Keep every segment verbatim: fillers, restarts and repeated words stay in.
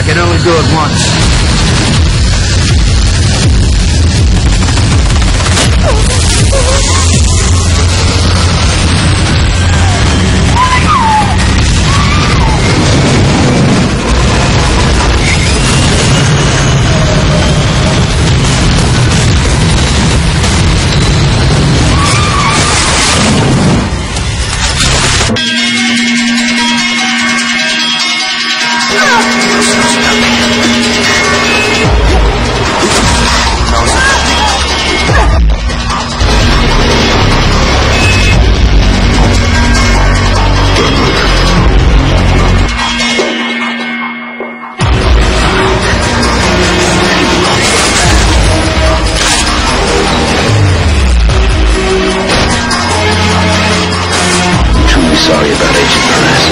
can only do it once. Sorry about Agent Perez.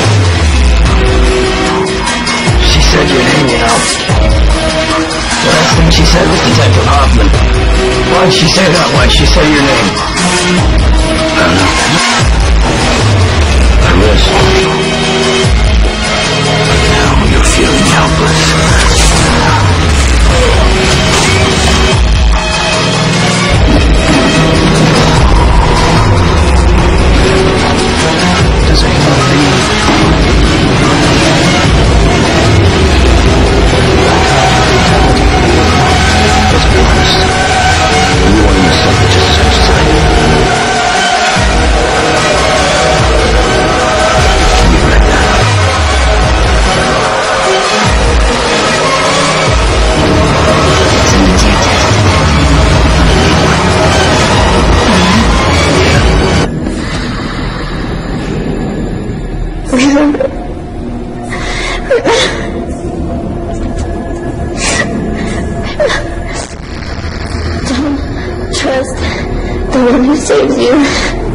She said your name, you know. The last thing she said was Detective Hoffman. Why'd she say that? Why'd she say your name? I don't know. I risk. Now you're feeling helpless. Does a human being let's be honest. You want him to suffer just as much as I do. Can you write that up? It's in the detective. Remember, don't trust the one who saves you.